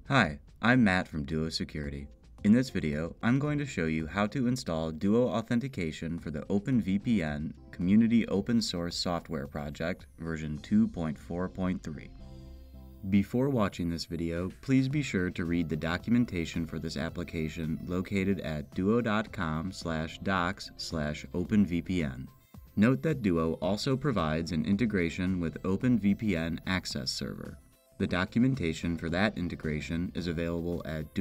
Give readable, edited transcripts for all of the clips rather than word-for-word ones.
Hi, I'm Matt from Duo Security. In this video, I'm going to show you how to install Duo Authentication for the OpenVPN Community Open Source Software Project version 2.4.3. Before watching this video, please be sure to read the documentation for this application located at duo.com/docs/OpenVPN. Note that Duo also provides an integration with OpenVPN Access Server. The documentation for that integration is available at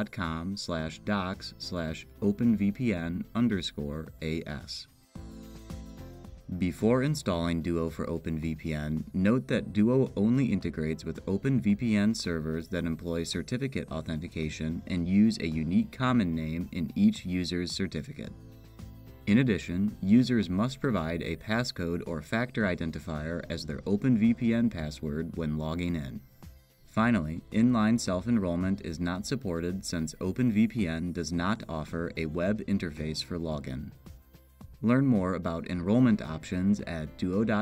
duo.com/docs/openvpn_as. Before installing Duo for OpenVPN, note that Duo only integrates with OpenVPN servers that employ certificate authentication and use a unique common name in each user's certificate. In addition, users must provide a passcode or factor identifier as their OpenVPN password when logging in. Finally, inline self-enrollment is not supported since OpenVPN does not offer a web interface for login. Learn more about enrollment options at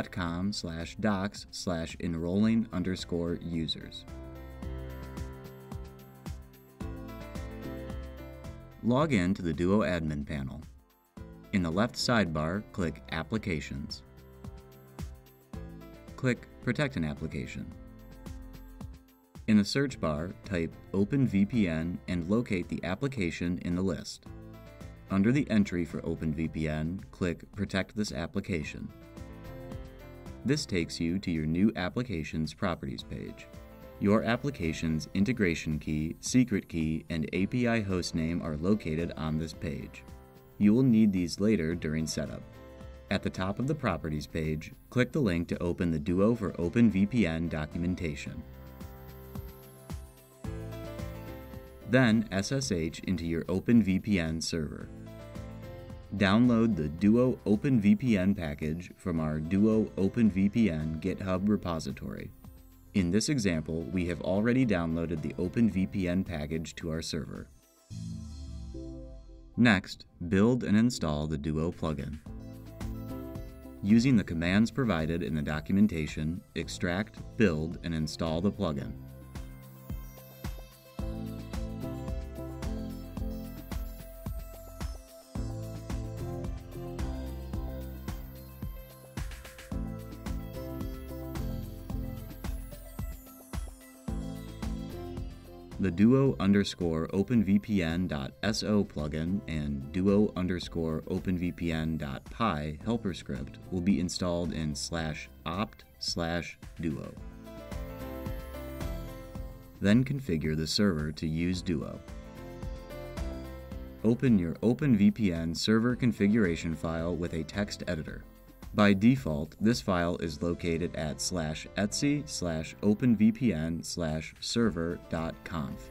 duo.com/docs/enrolling_users. Log in to the Duo admin panel. In the left sidebar, click Applications. Click Protect an Application. In the search bar, type OpenVPN and locate the application in the list. Under the entry for OpenVPN, click Protect this application. This takes you to your new application's properties page. Your application's integration key, secret key, and API hostname are located on this page. You will need these later during setup. At the top of the properties page, click the link to open the Duo for OpenVPN documentation. Then SSH into your OpenVPN server. Download the Duo OpenVPN package from our Duo OpenVPN GitHub repository. In this example, we have already downloaded the OpenVPN package to our server. Next, build and install the Duo plugin. Using the commands provided in the documentation, extract, build, and install the plugin. The duo_openvpn.so plugin and duo_openvpn.py helper script will be installed in /opt/duo. Then configure the server to use Duo. Open your OpenVPN server configuration file with a text editor. By default, this file is located at /etc/openvpn/server.conf.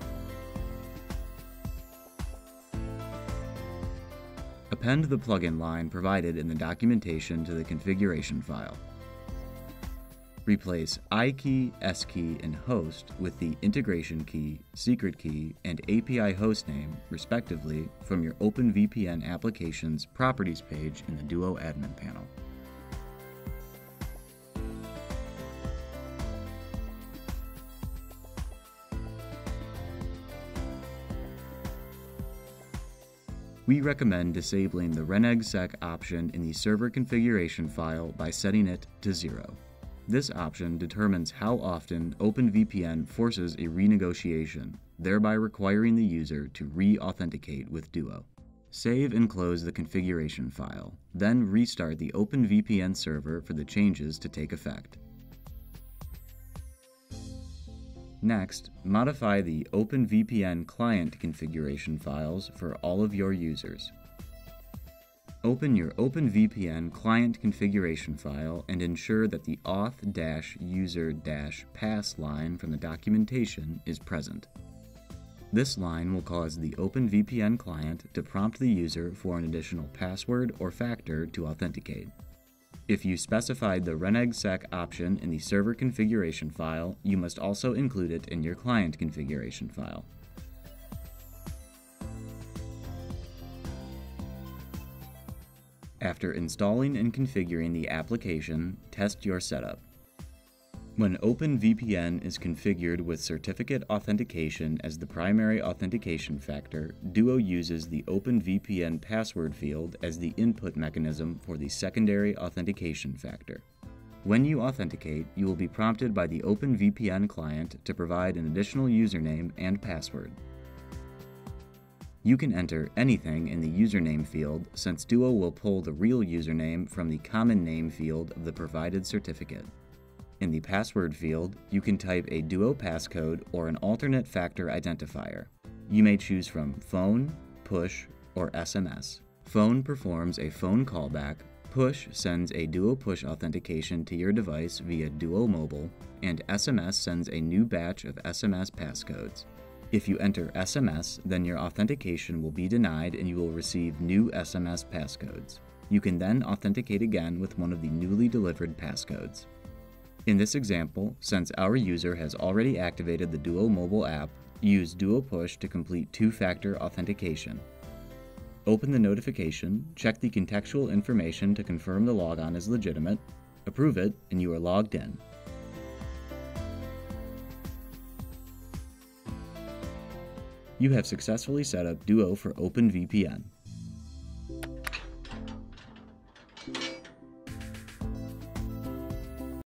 Append the plugin line provided in the documentation to the configuration file. Replace ikey, skey, and host with the integration key, secret key, and API hostname, respectively, from your OpenVPN application's properties page in the Duo admin panel. We recommend disabling the renegsec option in the server configuration file by setting it to 0. This option determines how often OpenVPN forces a renegotiation, thereby requiring the user to re-authenticate with Duo. Save and close the configuration file, then restart the OpenVPN server for the changes to take effect. Next, modify the OpenVPN client configuration files for all of your users. Open your OpenVPN client configuration file and ensure that the auth-user-pass line from the documentation is present. This line will cause the OpenVPN client to prompt the user for an additional password or factor to authenticate. If you specified the renegsec option in the server configuration file, you must also include it in your client configuration file. After installing and configuring the application, test your setup. When OpenVPN is configured with certificate authentication as the primary authentication factor, Duo uses the OpenVPN password field as the input mechanism for the secondary authentication factor. When you authenticate, you will be prompted by the OpenVPN client to provide an additional username and password. You can enter anything in the username field since Duo will pull the real username from the common name field of the provided certificate. In the password field, you can type a Duo passcode or an alternate factor identifier. You may choose from phone, push, or SMS. Phone performs a phone callback, push sends a Duo push authentication to your device via Duo Mobile, and SMS sends a new batch of SMS passcodes. If you enter SMS, then your authentication will be denied and you will receive new SMS passcodes. You can then authenticate again with one of the newly delivered passcodes. In this example, since our user has already activated the Duo mobile app, use Duo Push to complete two-factor authentication. Open the notification, check the contextual information to confirm the logon is legitimate, approve it, and you are logged in. You have successfully set up Duo for OpenVPN.